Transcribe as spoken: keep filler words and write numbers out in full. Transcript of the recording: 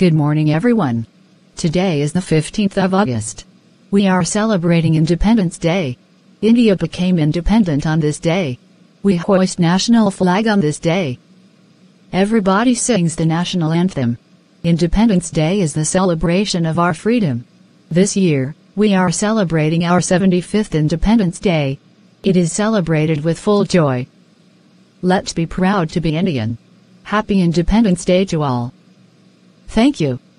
Good morning, everyone. Today is the fifteenth of August. We are celebrating Independence Day. India became independent on this day. We hoist national flag on this day. Everybody sings the national anthem. Independence Day is the celebration of our freedom. This year, we are celebrating our seventy-fifth Independence Day. It is celebrated with full joy. Let's be proud to be Indian. Happy Independence Day to all. Thank you.